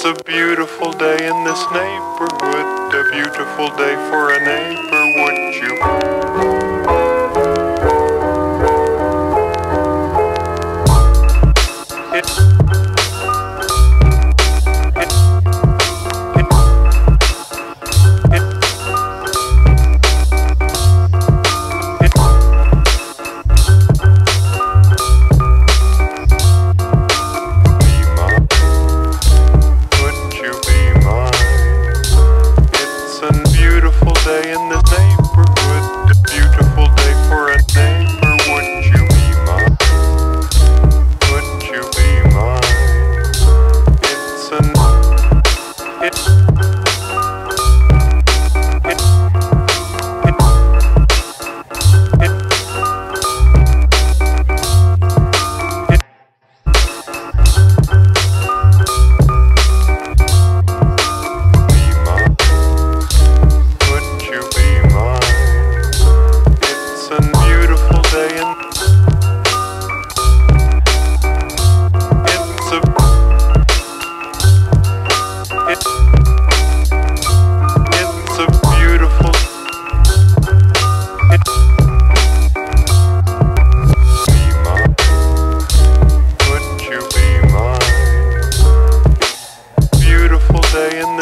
It's a beautiful day in this neighborhood, a beautiful day for a neighbor, would you? Day in this neighborhood, a beautiful day for a neighbor, would you be mine? Would you be mine? It's an day in